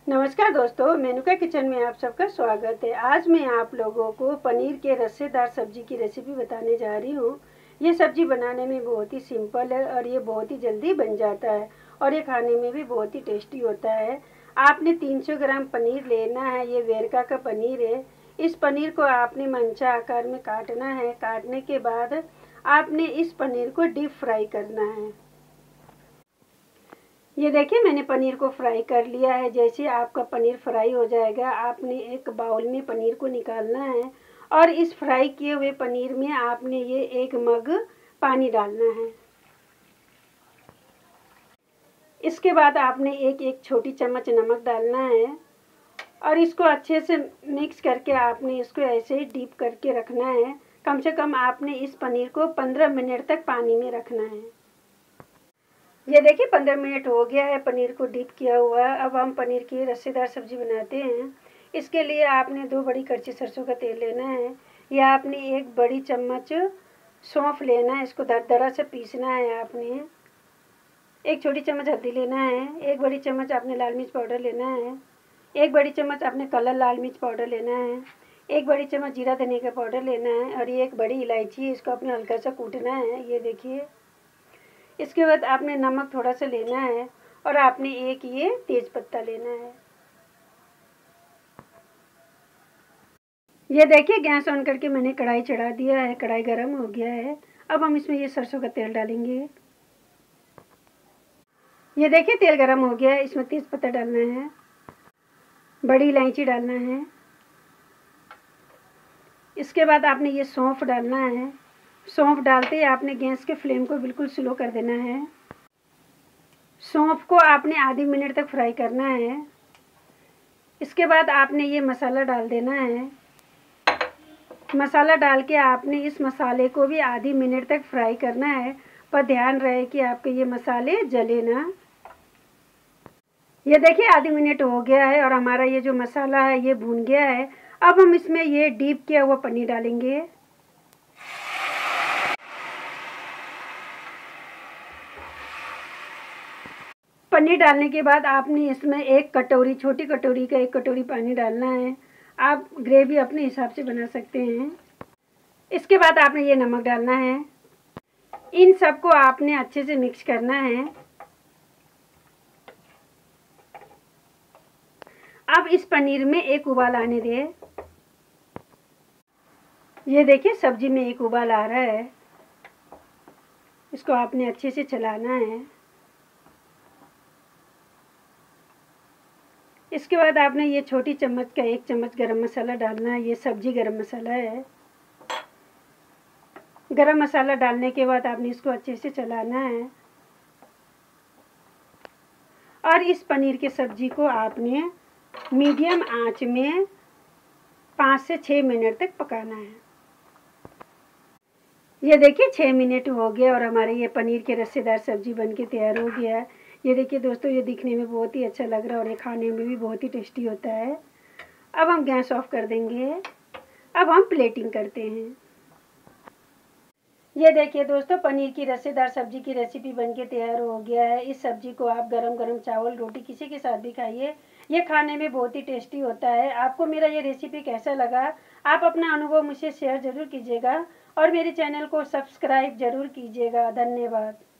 नमस्कार दोस्तों, मेनुका किचन में आप सबका स्वागत है। आज मैं आप लोगों को पनीर के रस्सेदार सब्जी की रेसिपी बताने जा रही हूँ। ये सब्जी बनाने में बहुत ही सिंपल है और ये बहुत ही जल्दी बन जाता है और ये खाने में भी बहुत ही टेस्टी होता है। आपने 300 ग्राम पनीर लेना है। ये वेरका का पनीर है। इस पनीर को आपने मंचा आकार में काटना है। काटने के बाद आपने इस पनीर को डीप फ्राई करना है। ये देखिए, मैंने पनीर को फ्राई कर लिया है। जैसे आपका पनीर फ्राई हो जाएगा, आपने एक बाउल में पनीर को निकालना है और इस फ्राई किए हुए पनीर में आपने ये 1 मग पानी डालना है। इसके बाद आपने एक छोटी चम्मच नमक डालना है और इसको अच्छे से मिक्स करके आपने इसको ऐसे ही डीप करके रखना है। कम से कम आपने इस पनीर को 15 मिनट तक पानी में रखना है। ये देखिए, 15 मिनट हो गया है पनीर को डीप किया हुआ। अब हम पनीर की रस्सेदार सब्जी बनाते हैं। इसके लिए आपने 2 बड़ी कड़छी सरसों का तेल लेना है। या आपने 1 बड़ी चम्मच सौंफ लेना है। इसको दरदरा से पीसना है। आपने 1 छोटी चम्मच हल्दी लेना है। 1 बड़ी चम्मच आपने लाल मिर्च पाउडर लेना है। 1 बड़ी चम्मच आपने कलर लाल मिर्च पाउडर लेना है। 1 बड़ी चम्मच जीरा धनिया का पाउडर लेना है और ये 1 बड़ी इलायची, इसको आपने हल्का सा कूटना है। ये देखिए, इसके बाद आपने नमक थोड़ा सा लेना है और आपने एक ये तेज पत्ता लेना है। ये देखिए, गैस ऑन करके मैंने कढ़ाई चढ़ा दिया है। कढ़ाई गर्म हो गया है। अब हम इसमें ये सरसों का तेल डालेंगे। ये देखिए, तेल गर्म हो गया है। इसमें तेज पत्ता डालना है, बड़ी इलायची डालना है। इसके बाद आपने ये सौंफ डालना है। सौंफ डालते ही आपने गैस के फ्लेम को बिल्कुल स्लो कर देना है। सौंफ को आपने आधी मिनट तक फ्राई करना है। इसके बाद आपने ये मसाला डाल देना है। मसाला डाल के आपने इस मसाले को भी आधी मिनट तक फ्राई करना है, पर ध्यान रहे कि आपके ये मसाले जले ना। ये देखिए, आधी मिनट हो गया है और हमारा ये जो मसाला है ये भून गया है। अब हम इसमें ये डीप किया हुआ पनीर डालेंगे। पनीर डालने के बाद आपने इसमें 1 कटोरी, छोटी कटोरी का 1 कटोरी पानी डालना है। आप ग्रेवी अपने हिसाब से बना सकते हैं। इसके बाद आपने ये नमक डालना है। इन सबको आपने अच्छे से मिक्स करना है। अब इस पनीर में एक उबाल आने दें। ये देखिए, सब्जी में एक उबाल आ रहा है। इसको आपने अच्छे से चलाना है। इसके बाद आपने ये छोटी चम्मच का 1 चम्मच गरम मसाला डालना है। ये सब्जी गरम मसाला है। गरम मसाला डालने के बाद आपने इसको अच्छे से चलाना है और इस पनीर की सब्जी को आपने मीडियम आंच में 5 से 6 मिनट तक पकाना है। ये देखिए, 6 मिनट हो गए और हमारे ये पनीर के रस्सेदार सब्जी बनके तैयार हो गया है। ये देखिए दोस्तों, ये दिखने में बहुत ही अच्छा लग रहा है और ये खाने में भी बहुत ही टेस्टी होता है। अब हम गैस ऑफ कर देंगे। अब हम प्लेटिंग करते हैं। ये देखिए दोस्तों, पनीर की रस्सेदार सब्जी की रेसिपी बनके तैयार हो गया है। इस सब्जी को आप गरम गरम चावल, रोटी, किसी के साथ भी खाइए। ये खाने में बहुत ही टेस्टी होता है। आपको मेरा ये रेसिपी कैसा लगा, आप अपना अनुभव मुझसे शेयर ज़रूर कीजिएगा और मेरे चैनल को सब्सक्राइब ज़रूर कीजिएगा। धन्यवाद।